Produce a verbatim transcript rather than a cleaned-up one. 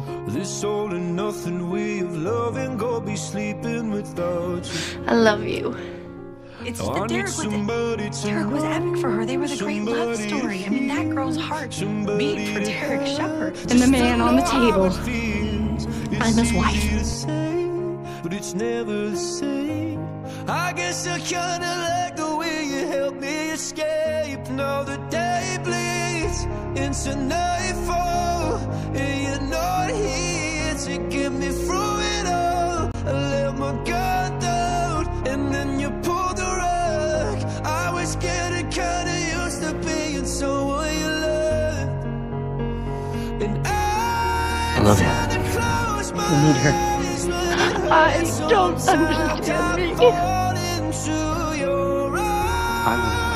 This all and nothing way of loving, go be sleeping without you. I love you. It's just that Derek was, Derek was epic for her. They were the great love story. I mean, that girl's heart beat for Derek Shepherd. And the man on the table, I'm his wife. But it's never the same. I guess I kinda like the way you help me escape. Now the day bleeds into nightfall, and you're not here to get me through it all. I let my guard down, and then you pulled the rug. I was getting kinda used to being someone you loved, and I, I love you. I need her. I don't understand me. I